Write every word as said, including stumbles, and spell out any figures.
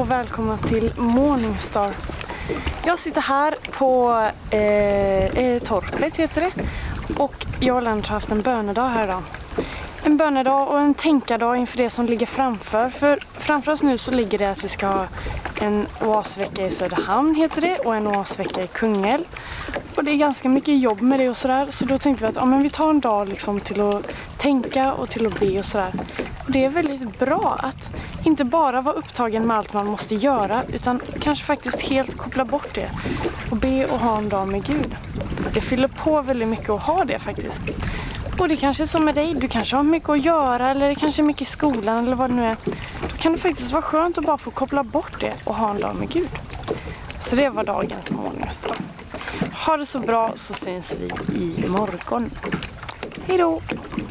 och välkomna till Morningstar. Jag sitter här på eh, eh, torpet heter det. Och jag har Lennart haft en bönedag här idag. En bönedag och en tänkardag inför det som ligger framför. För framför oss nu så ligger det att vi ska ha en oasvecka i Söderhamn heter det. Och en oasvecka i Kungälv. Och det är ganska mycket jobb med det och sådär. Så då tänkte vi att ja, men vi tar en dag liksom till att tänka och till att be och sådär. Och det är väldigt bra att inte bara vara upptagen med allt man måste göra. Utan kanske faktiskt helt koppla bort det. Och be och ha en dag med Gud. Det fyller på väldigt mycket att ha det faktiskt. Och det kanske är så med dig. Du kanske har mycket att göra. Eller det kanske är mycket i skolan eller vad det nu är. Då kan det faktiskt vara skönt att bara få koppla bort det och ha en dag med Gud. Så det var dagens Morningstar. Ha det så bra så syns vi i morgon. Hej då!